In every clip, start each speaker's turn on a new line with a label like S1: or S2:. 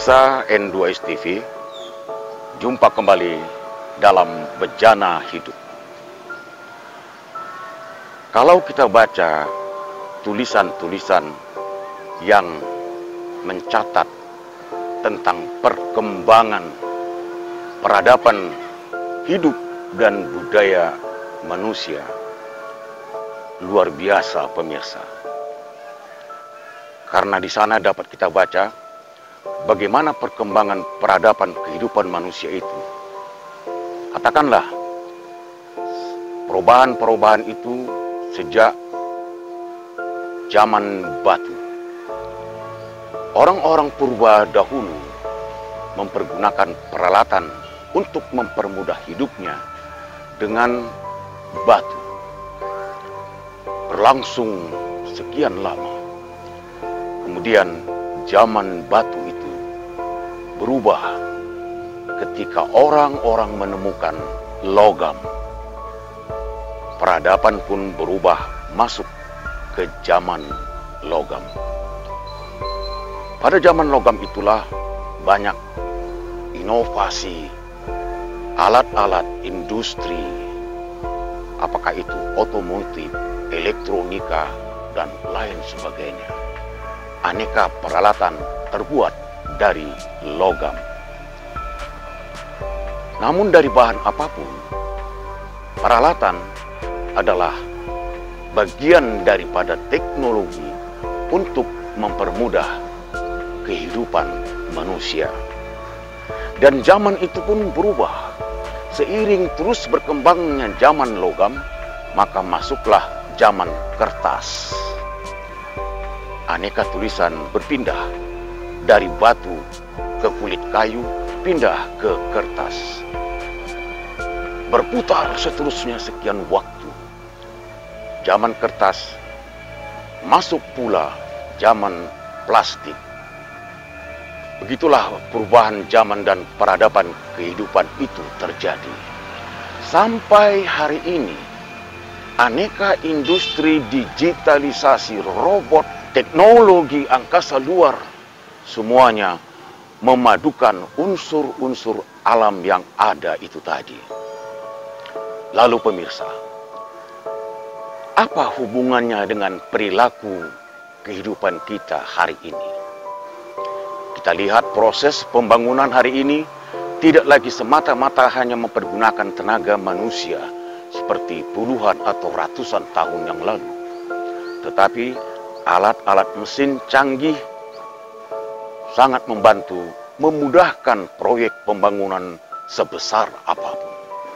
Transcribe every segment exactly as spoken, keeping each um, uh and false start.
S1: Pemirsa N dua S T V, jumpa kembali dalam Bejana Hidup. Kalau kita baca tulisan-tulisan yang mencatat tentang perkembangan peradaban hidup dan budaya manusia, luar biasa pemirsa. Karena di sana dapat kita baca bagaimana perkembangan peradaban kehidupan manusia itu. Katakanlah, perubahan-perubahan itu sejak zaman batu. Orang-orang purba dahulu mempergunakan peralatan untuk mempermudah hidupnya dengan batu. Berlangsung sekian lama. Kemudian zaman batu itu berubah ketika orang-orang menemukan logam. Peradaban pun berubah masuk ke zaman logam. Pada zaman logam itulah banyak inovasi, alat-alat industri, apakah itu otomotif, elektronika, dan lain sebagainya. Aneka peralatan terbuat dari logam. Namun dari bahan apapun, peralatan adalah bagian daripada teknologi untuk mempermudah kehidupan manusia. Dan zaman itu pun berubah. Seiring terus berkembangnya zaman logam, maka masuklah zaman kertas. Aneka tulisan berpindah dari batu ke kulit kayu, pindah ke kertas. Berputar seterusnya sekian waktu. Zaman kertas, masuk pula zaman plastik. Begitulah perubahan zaman dan peradaban kehidupan itu terjadi. Sampai hari ini, aneka industri digitalisasi, robot, teknologi angkasa luar, semuanya memadukan unsur-unsur alam yang ada itu tadi. Lalu pemirsa, apa hubungannya dengan perilaku kehidupan kita hari ini? Kita lihat proses pembangunan hari ini tidak lagi semata-mata hanya mempergunakan tenaga manusia seperti puluhan atau ratusan tahun yang lalu. Tetapi alat-alat mesin canggih sangat membantu memudahkan proyek pembangunan sebesar apapun.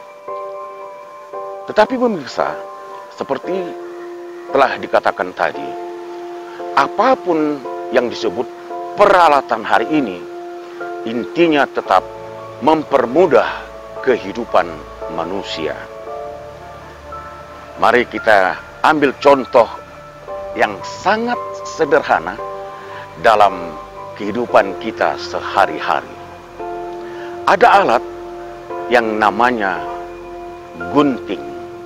S1: Tetapi pemirsa, seperti telah dikatakan tadi, apapun yang disebut peralatan hari ini, intinya tetap mempermudah kehidupan manusia. Mari kita ambil contoh yang sangat sederhana dalam kehidupan kita sehari-hari. Ada alat yang namanya gunting.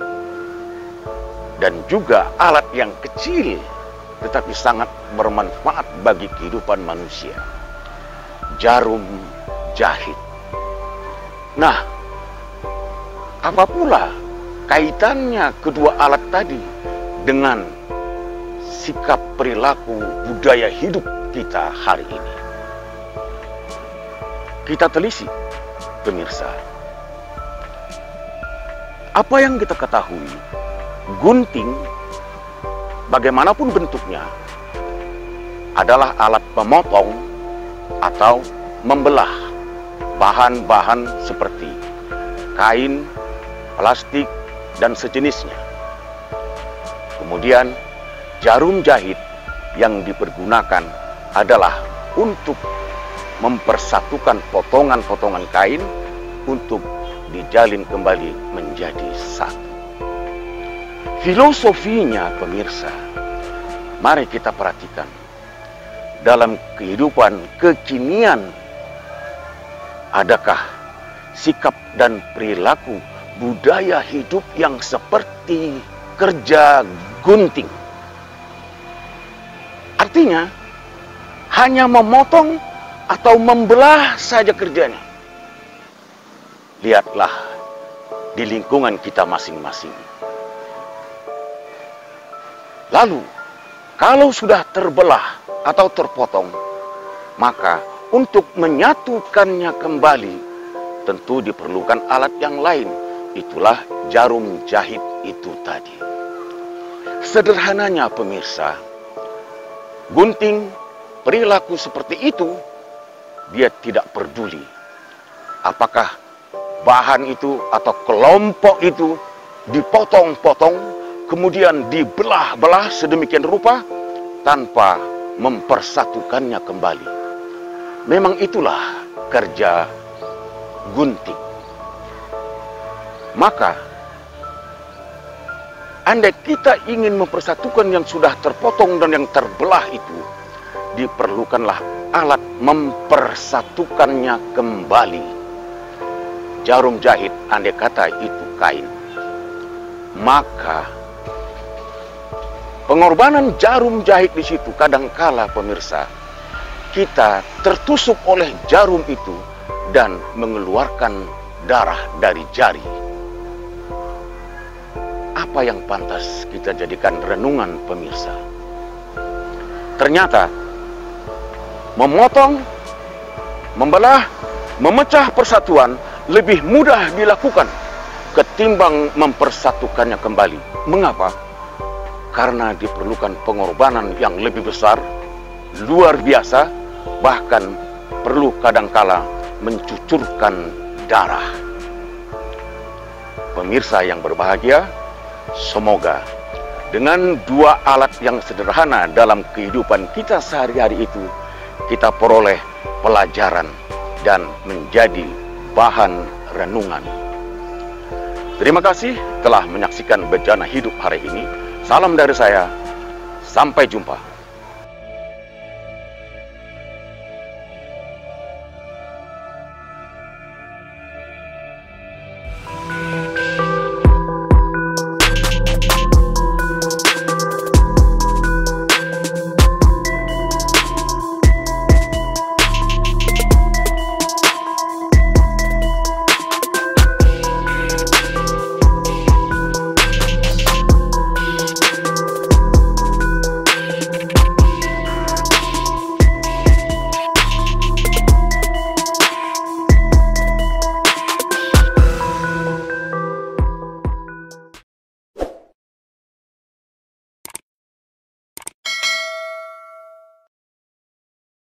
S1: Dan juga alat yang kecil tetapi sangat bermanfaat bagi kehidupan manusia. Jarum jahit. Nah, apa pula kaitannya kedua alat tadi dengan sikap perilaku budaya hidup kita hari ini? Kita telisik, pemirsa. Apa yang kita ketahui, gunting, bagaimanapun bentuknya, adalah alat pemotong atau membelah bahan-bahan seperti kain, plastik, dan sejenisnya. Kemudian, jarum jahit yang dipergunakan adalah untuk mempersatukan potongan-potongan kain untuk dijalin kembali menjadi satu. Filosofinya pemirsa, mari kita perhatikan. Dalam kehidupan kekinian, adakah sikap dan perilaku budaya hidup yang seperti kerja gunting? Artinya, hanya memotong atau membelah saja kerjanya. Lihatlah di lingkungan kita masing-masing. Lalu, kalau sudah terbelah atau terpotong, maka untuk menyatukannya kembali, tentu diperlukan alat yang lain. Itulah jarum jahit itu tadi. Sederhananya pemirsa, gunting perilaku seperti itu, dia tidak peduli apakah bahan itu atau kelompok itu dipotong-potong, kemudian dibelah-belah sedemikian rupa tanpa mempersatukannya kembali. Memang itulah kerja gunting. Maka, andai kita ingin mempersatukan yang sudah terpotong dan yang terbelah itu, diperlukanlah alat mempersatukannya kembali. Jarum jahit, andai kata itu kain, maka pengorbanan jarum jahit di situ kadangkala pemirsa, kita tertusuk oleh jarum itu dan mengeluarkan darah dari jari. Apa yang pantas kita jadikan renungan pemirsa? Ternyata memotong, membelah, memecah persatuan lebih mudah dilakukan ketimbang mempersatukannya kembali. Mengapa? Karena diperlukan pengorbanan yang lebih besar, luar biasa, bahkan perlu kadangkala mencucurkan darah. Pemirsa yang berbahagia, semoga dengan dua alat yang sederhana dalam kehidupan kita sehari-hari itu, kita peroleh pelajaran dan menjadi bahan renungan. Terima kasih telah menyaksikan Bejana Hidup hari ini. Salam dari saya, sampai jumpa.